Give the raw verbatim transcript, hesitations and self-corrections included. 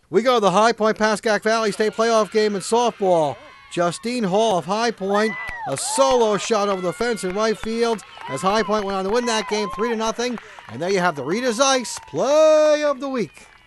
We go to the High Point Pascack Valley State playoff game in softball. Justine Hall of High Point, a solo shot over the fence in right field as High Point went on to win that game three to nothing. And there you have the Rita's Ice Play of the Week.